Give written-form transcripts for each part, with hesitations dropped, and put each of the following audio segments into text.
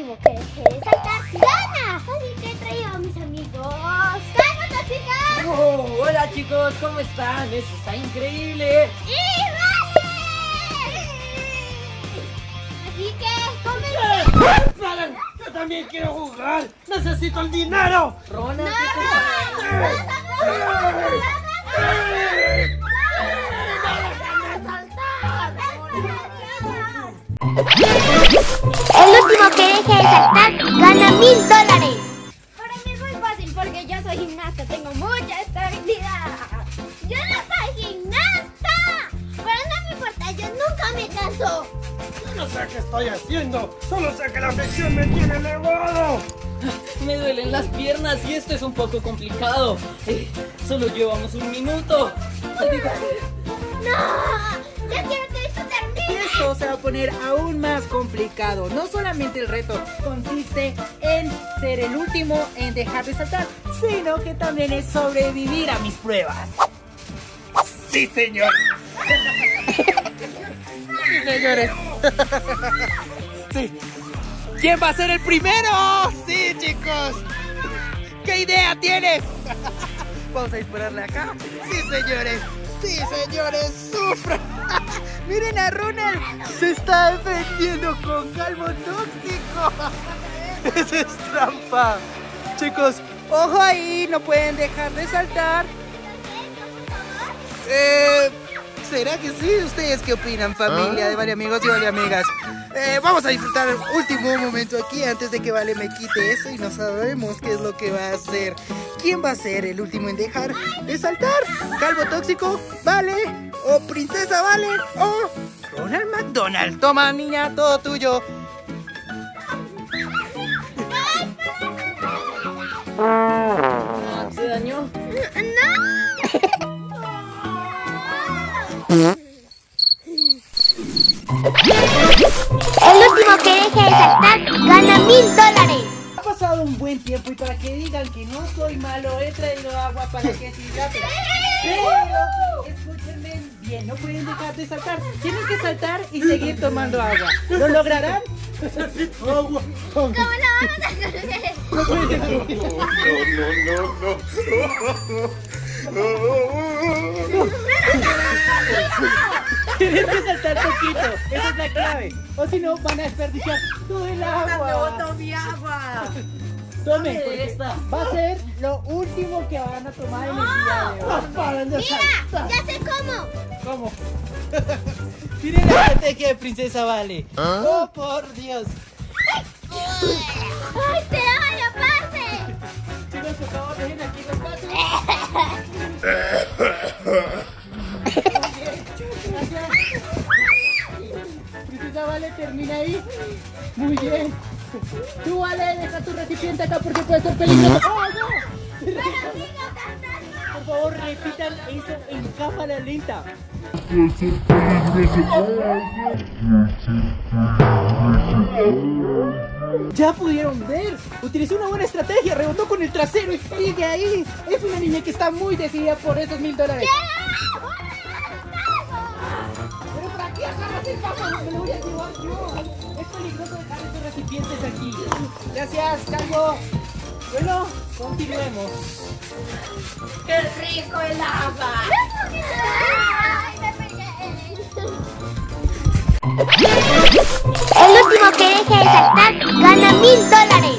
último que deje de saltar gana. Así que he traído a mis amigos. ¡Calvo Tóxico! Oh, hola chicos, ¿cómo están? Eso está increíble. ¡Y vale! Así que comencemos. ¡Paren! ¡Yo también quiero jugar! ¡Necesito el dinero! Ronald, El último que deje de saltar gana $1000. Para mí es muy fácil porque yo soy gimnasta, tengo mucha estabilidad. ¡Yo no soy gimnasta! Pero no me importa, yo nunca me canso. Yo no sé qué estoy haciendo, solo sé que la fricción me tiene elevado. me duelen las piernas y esto es un poco complicado. Solo llevamos un minuto. ¡No! ¡Ya quiero que esto termine! Esto se va a poner aún más complicado. No solamente el reto consiste en ser el último en dejar de saltar, sino que también es sobrevivir a mis pruebas. ¡Sí, señor! Sí, señores. Sí. ¿Quién va a ser el primero? Sí, chicos. ¿Qué idea tienes? Vamos a dispararle acá. Sí, señores. Sí, señores. ¡Sufran! Miren a Ronald. Se está defendiendo con calvo tóxico. Esa es trampa. Chicos, ojo ahí. No pueden dejar de saltar. ¿Será que sí? ¿Ustedes qué opinan, familia de Vale Amigos y Vale Amigas? Vamos a disfrutar el último momento aquí antes de que Vale me quite eso y no sabemos qué es lo que va a hacer. ¿Quién va a ser el último en dejar de saltar? ¿Calvo Tóxico? ¿Vale? ¿O Princesa Vale? ¿O Ronald McDonald? Toma, niña, todo tuyo. ¿Se dañó? El último que deje de saltar gana $1000. Ha pasado un buen tiempo y para que digan que no soy malo, he traído agua para que se hidraten. Pero, escúchenme bien, no pueden dejar de saltar. Tienen que saltar y seguir tomando agua. ¿Lo lograrán? ¡Necesito agua! ¿Cómo no vamos a hacer? Tienes que saltar poquito, esa es la clave. O si no, van a desperdiciar todo el agua. mi agua! Tomen, Dame porque esta. va a ser lo último que van a tomar en el día de hoy. ¡Paren de Mira, saltar! ya sé cómo. ¿Cómo? Miren la estrategia de Princesa Vale. Oh, por Dios. ¡Ay, te odio, parce! Chicos, por favor, dejen aquí los pasos. Gracias. Princesa Vale, termina ahí. Muy bien. Tú, Vale, deja tu recipiente acá porque puede ser peligroso. ¡Oh, no! Pero sigo cantando. Por favor, repitan eso en cámara lenta. Ya pudieron ver, utilizó una buena estrategia, rebotó con el trasero y sigue ahí. Es una niña que está muy decidida por esos $1000. Pero por aquí agarras el paso, me lo voy a llevar yo. Es peligroso dejar estos recipientes aquí. Gracias, Calvo. Bueno, continuemos. ¡Qué rico el agua! ¡Ay, me pegué! El último que deje de saltar gana $1000.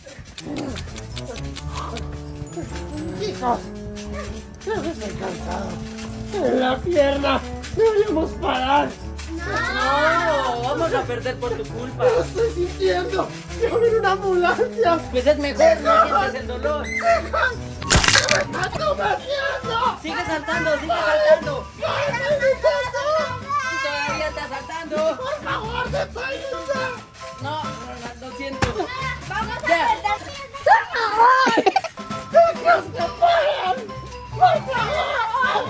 Chicos, creo que estoy cansado. En la pierna, deberíamos parar. No, vamos a perder por tu culpa. Lo estoy sintiendo. ¡Quiero ver una ambulancia! Pues es mejor, no sientes el dolor. ¿Qué me estás haciendo? Sigue saltando, sigue saltando. ¡Cállate, mi casa! Todavía está saltando. ¡Por favor, detayuda! No, Ronald, lo siento. Vamos a Ya. perder piernas. ¡Por favor! ¡Déjanos que paren! ¡Por favor!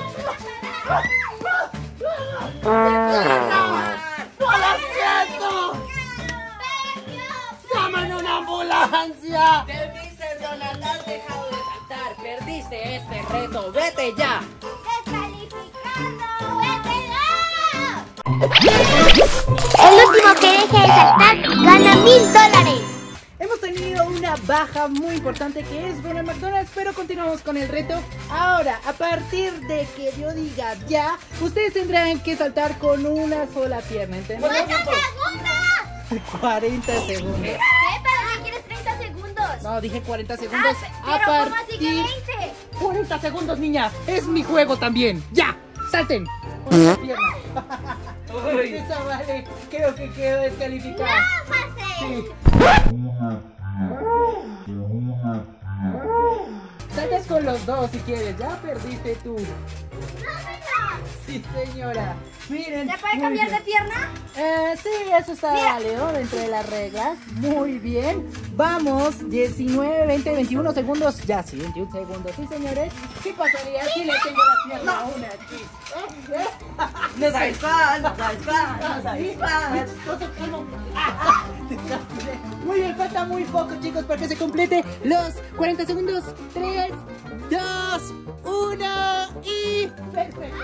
¡No lo siento! ¡Llamen una ambulancia! Perdiste, Ronald, has dejado de saltar. Perdiste este reto. Vete ya. ¡Descalificado! ¡Vete! El último que deje de saltar gana $1000. tenido una baja muy importante que es Ronald McDonald, pero continuamos con el reto. Ahora, a partir de que yo diga ya, ustedes tendrán que saltar con una sola pierna, ¿entendés? ¡40 segundos! 40 segundos. ¿Qué? ¿Para qué quieres 30 segundos? No, dije 40 segundos. Pero ¿cómo así que 20? 40 segundos, niña. Es mi juego también. ¡Ya! ¡Salten! Con la pierna. Esa vale, creo que quedó descalificada. ¡No, Marcel! Sí. Saltas con los dos si quieres. Ya perdiste tú. ¡No, señor! Sí, señora. Miren. ¿Se puede muy cambiar bien. de pierna? Sí, eso está válido dentro de las reglas. Muy bien. Vamos, 19, 20, 21 segundos. Ya, sí, 21 segundos. Sí, señores. ¿Qué pasaría si le tengo la pierna a una aquí? No sabes cuál, no sabes cuál, no sabes cuál. Muy bien, falta muy poco, chicos, para que se complete los 40 segundos. 3, 2, 1 y... ¡Perfecto!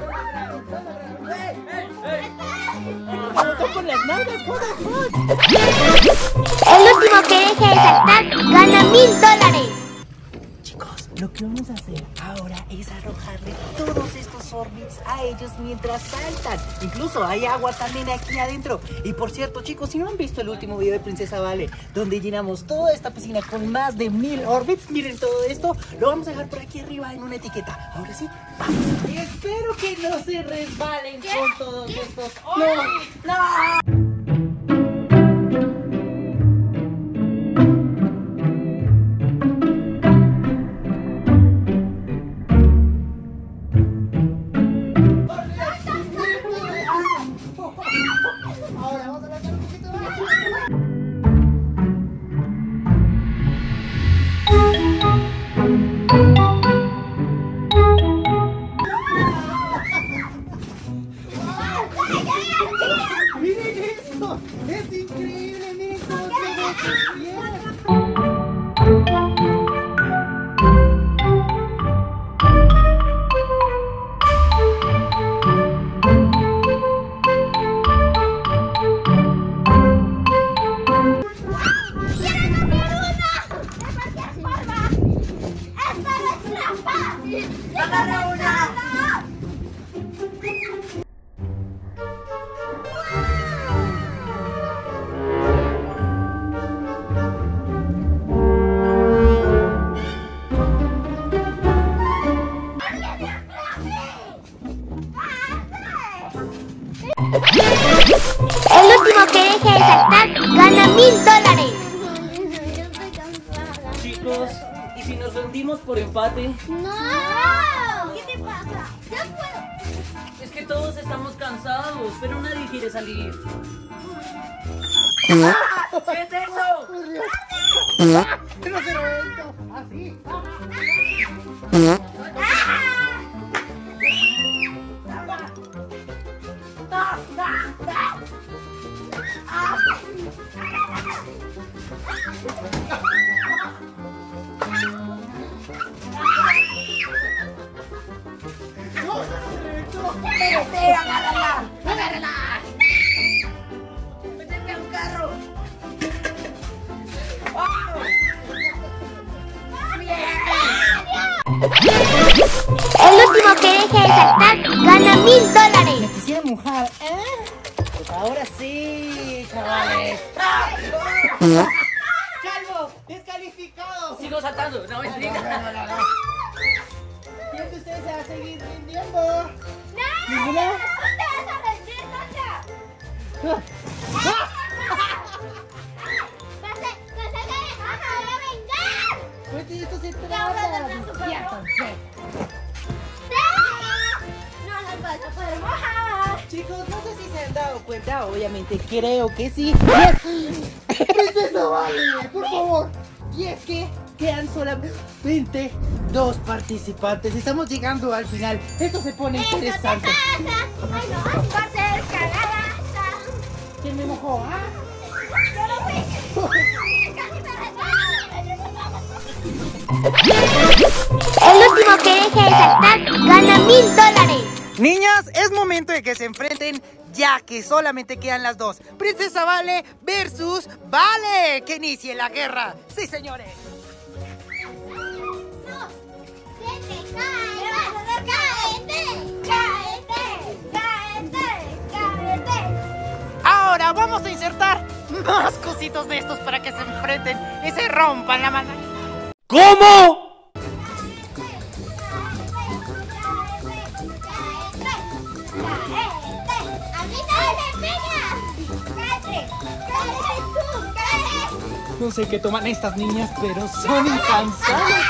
¡Con las nalgas! El último que deje de saltar gana $1000. Chicos, lo que vamos a hacer ahora es arrojarle todos estos Orbits a ellos mientras saltan. Incluso hay agua también aquí adentro. Y por cierto, chicos, si no han visto el último video de Princesa Vale, donde llenamos toda esta piscina con más de 1000 Orbits, miren todo esto, lo vamos a dejar por aquí arriba en una etiqueta. Ahora sí, vamos. Y espero que no se resbalen con todos estos Orbits. ¡No! ¡Miren esto! ¡Es increíble! ¡Miren cómo se ve sus pies! ¡Agarra una! El último que deje de saltar gana $1000. Chicos, ¿y si nos rendimos por empate? ¡No! ¿Qué te pasa? ¡Yo puedo! Es que todos estamos cansados, pero nadie quiere salir. ¿Qué tengo? ¡No se reventó! ¡Así! El último que deje de saltar gana $1000. Me quisiera mojar, ¿eh? Pues ahora sí, chavales. ¡Calvo! ¡Descalificado! Sigo saltando, no me explica. ¿Quién de ustedes se va a seguir rindiendo? ¿Ninguna? ¡No te vas a rendir, Sasha! Pues de esto se trata. Despiértense. ¡No nos vas a poder mojar! Chicos, no sé si se han dado cuenta, obviamente creo que sí. ¡Princesa Vale! ¡Por favor! Y es que quedan solamente 2 participantes. Estamos llegando al final. Esto se pone interesante. ¡Ay, no! ¡Va a ser cagada! ¿Quién me mojó? ¿Ah? ¡Yo lo fui! ¡Casi me El último que deje de saltar gana $1000. Niñas, es momento de que se enfrenten ya que solamente quedan las dos. Princesa Vale versus Vale. Que inicie la guerra. Sí, señores. Ahora vamos a insertar más cositos de estos para que se enfrenten y se rompan la mano. ¿Cómo? No sé qué toman estas niñas, pero son incansables.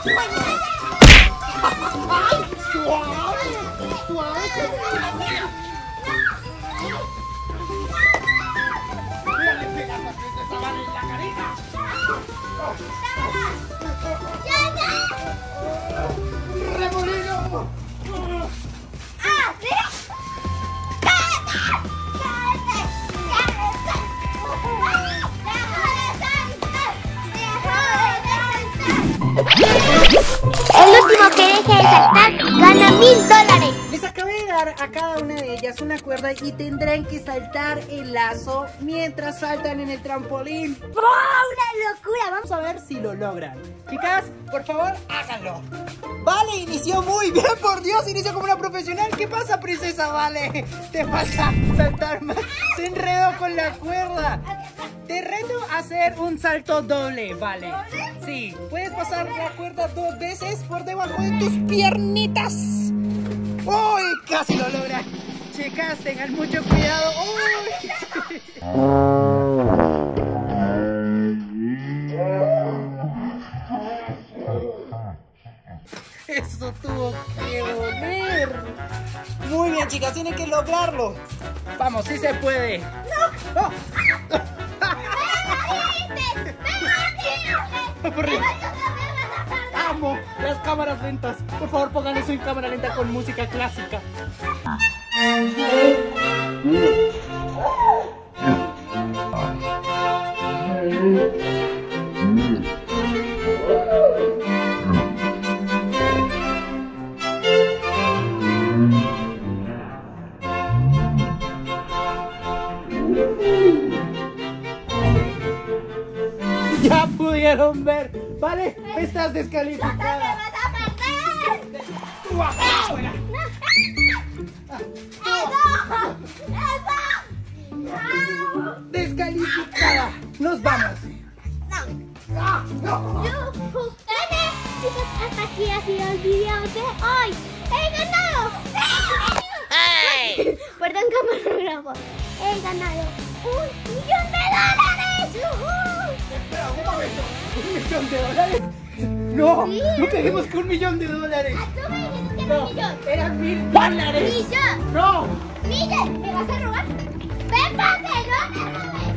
El último que deje de saltar gana $1000. Les acabé de dar a cada una de ellas una cuerda y tendrán que saltar el lazo mientras saltan en el trampolín. ¡Oh, una locura! Vamos a ver si lo logran. Chicas, por favor, háganlo. Vale, inició muy bien, por Dios, inició como una profesional. ¿Qué pasa, princesa Vale? Te falta saltar más. Se enredó con la cuerda. Te reto a hacer un salto doble, Vale. Sí, puedes pasar la cuerda 2 veces por debajo de tus piernitas. ¡Uy! Casi lo logran. Chicas, tengan mucho cuidado. ¡Uy! Eso tuvo que doler. Muy bien, chicas, tienen que lograrlo. Vamos, sí se puede. ¡No! ¡Oh! Amo las cámaras lentas. Por favor, pongan eso en cámara lenta con música clásica. Ya pudieron ver. Vale, estás descalificada. Descalificada. Nos vamos. Chicos, hasta aquí ha sido el video de hoy. ¡He ganado! ¡Hey! Perdón, camarógrafo. He ganado $1.000.000. Espera, un momento. $1.000.000. No, Sí. no queremos que $1.000.000. Tú me dijiste que era No, un millón. eran $1.000. ¡Millón! No. ¡Miguel! ¿Me vas a robar? ¡Ven, no me robes!